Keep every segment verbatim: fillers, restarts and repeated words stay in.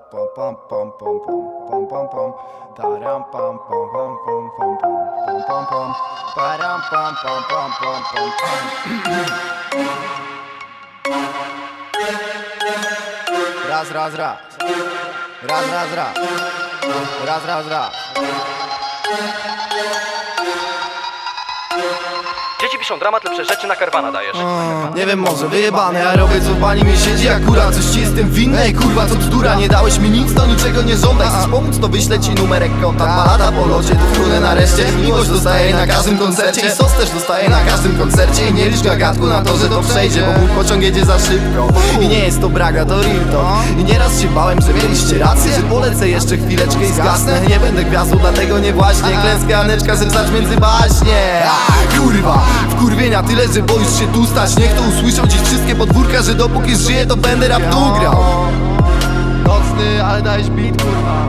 pam pam pam pam pam pam pam taram pam pam pam pam pam pam pam pam param pam pam pam pam pam pam. Raz, raz, raz. Raz, raz, raz. Raz, raz, raz. Dzieci piszą dramat, lepsze rzeczy na karwana dajesz. Mm, nie wiem, może wyjebane, ja robię co w bani mi siedzi akurat. Coś ci jestem winny, ej kurwa, to bzdura. Nie dałeś mi nic, to niczego nie żądaj. Chcesz pomóc, to wyślę ci numerek konta. Dwa lata po locie, to wkrunę nareszcie. Miłość dostaję na każdym koncercie i sos też dostaję na każdym koncercie. I nie licz gagatku na to, że to przejdzie, bo mój pociąg jedzie za szybko. I nie jest to braga, to real talk. I nieraz się bałem, że mieliście rację, że polecę jeszcze chwileczkę i zgasnę. Nie będę gwiazdą, dlatego nie właśnie. Klęska Aneczka, zrzucać między baśnie. A, kurwa, wkurwienia tyle, że boisz się tu stać. Niech to usłyszą dziś wszystkie podwórka, że dopóki żyję, to będę rap tu grał. Nocny, ale dajesz beat, kurwa.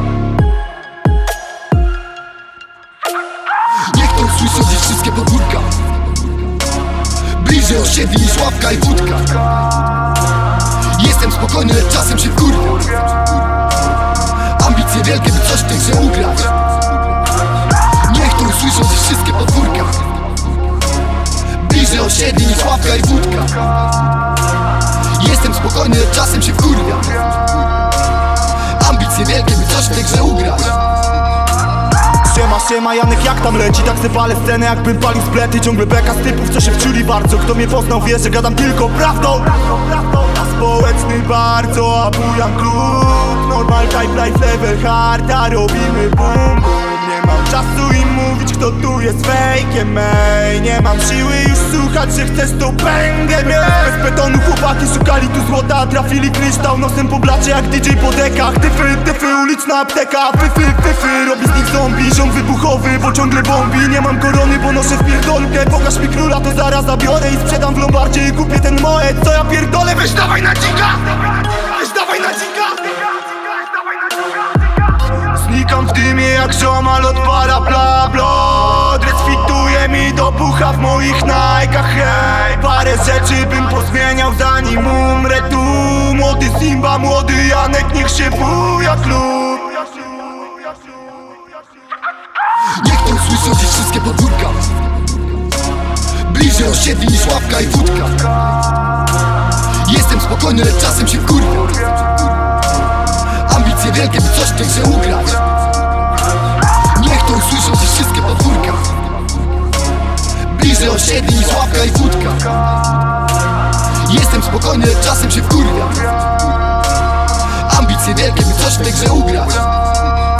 Niech to usłyszą dziś wszystkie podwórka. Bliżej osiedli niż ławka i wódka. Jestem spokojny, lecz czasem się wkurwiam. Ambicje wielkie, by coś w tej grze ugrać. Niech to usłyszą dziś wszystkie podwórka. Bliżej osiedli niż ławka i wódka. Jestem spokojny, lecz czasem się wkurwiam. Ambicje wielkie, by coś w tej grze ugrać. Siema, siema, Janek, jak tam leci? Tak se palę scenę, jakbym palił splety. Ciągle beka z typów, co się wczuli bardzo. Kto mnie poznał, wie, że gadam tylko prawdą. A społeczny bardzo, a bujam klub. Normal type, life level hard, a robimy boom, boom. Nie mam czasu im mówić, kto tu jest fejkiem, ej. Nie mam siły już słuchać, że chcesz to pęgę mieć. Bez betonu chłopaki szukali tu złota, a trafili kryształ nosem po blacie jak D J po dekach. Tyfy, tyfy, uliczna apteka, fyfy, fyfy. Robię z nich zombie, ziom wybuchowy, bo ciągle bombi. Nie mam korony, bo noszę w pierdolkę. Pokaż mi króla, to zaraz zabiorę i sprzedam w Lombardzie i kupię ten moet. Co ja pierdolę, weź dawaj na dzika! Weź dawaj na dzika! Znikam w dymie jak ziomal od para bla bla. Dres fituje mi do pucha w moich najkach, hej. Parę rzeczy bym pozmieniał zanim umrę tu. Młody Simba, młody Janek, niech się buja klub. Niech to usłyszą dziś wszystkie podwórka. Bliżej osiedli niż ławka i wódka. Jestem spokojny, lecz czasem się wkurwiam. Ambicje wielkie, by coś w tej grze ugrać. Niech to usłyszą dziś wszystkie podwórka. Bliżej osiedli niż ławka i wódka. Jestem spokojny, lecz czasem się wkurwiam. Ambicje wielkie, by coś w tej grze ugrać.